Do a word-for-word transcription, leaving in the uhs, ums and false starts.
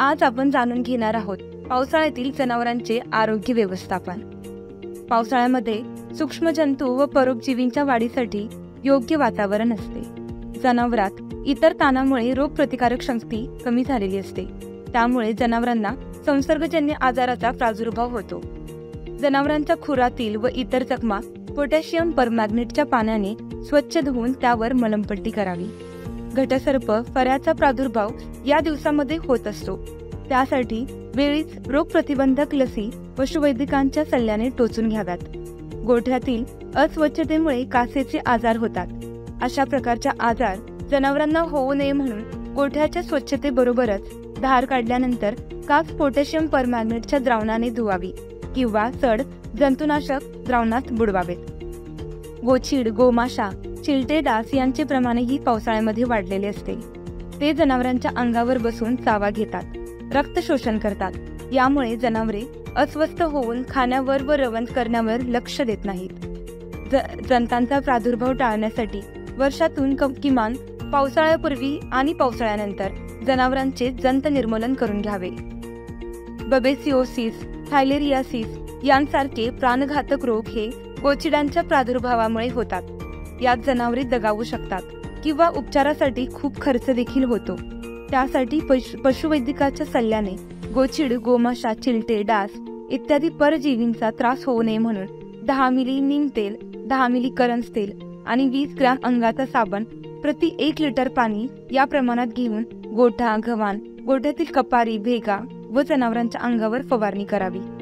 आज आपण जाणून घेणार आहोत पावसाळ्यातील जनावरांचे आरोग्य व्यवस्थापन। पावसाळ्यामध्ये सूक्ष्म जंतू व परोपजीवींच्या वाढीसाठी योग्य वातावरण असते। जनावरात इतर ताणामुळे रोगप्रतिकारक शक्ती कमी झालेली असते, त्यामुळे जनावरांना संसर्गजन्य आजाराचा प्रादुर्भाव होतो। जनावरांच्या खुरातील व इतर जखमा पोटॅशियम परमॅंगनेटच्या पाण्याने स्वच्छ धुवून त्यावर मलमपट्टी करावी। घटसर्प फऱ्याचा प्रादुर्भाव या दिवसामध्ये होत असतो, त्यासाठी वेळीच रोगप्रतिबंधक लसी पशुवैद्यकांच्या सल्ल्याने टोचून घ्याव्यात। गोठ्यातील अस्वच्छतेमुळे कासेचे आजार होतात। अशा प्रकारचा आजार जनावरांना होऊ नये म्हणून गोठ्याच्या स्वच्छतेबरोबरच धार काढल्यानंतर कास पोटॅशियम परमॅंगनेटच्या द्रावणाने धुवावी किंवा सड जंतुनाशक द्रावणात बुडवावेत। गोचीड, गोमाशा, चिलटे डास यांचे प्रमाणही पावसाळ्यामध्ये वाढलेले असते। ते जनावरांच्या अंगावर बसून चावा घेतात, रक्त शोषण करतात। यामुळे जनावरे अस्वस्थ होऊन खाण्यावर व रवंथ करण्यावर लक्ष देत नाहीत। जंतांचा प्रादुर्भाव टाळण्यासाठी वर्षातून किमान पावसाळ्यापूर्वी आणि पावसाळ्यानंतर जनावरांचे जंत निर्मूलन करून घ्यावे। बबेसिओसिस, थायलेरियासिस यांसारखे प्राणघातक रोग हे गोचिडांच्या प्रादुर्भावामुळे होतात। यात जनावरे दगावू शकतात किंवा उपचारासाठी खूप खर्च देखील होतो। त्यासाठी पशु पशुवैद्यकाच्या सल्ल्याने गोचिड, गोमाशा, चिलटे, डास इत्यादी परजीवींचा त्रास होऊ नये म्हणून दहा मिली नीम तेल, दहा मिली करंज तेल आणि वीस ग्रॅम अंगाचा साबण प्रति एक लिटर पाणी या प्रमाणात घेऊन गोठा, गव्हाण, गोठ्यातील कपारी, भेगा व जनावरांच्या अंगावर फवारणी करावी।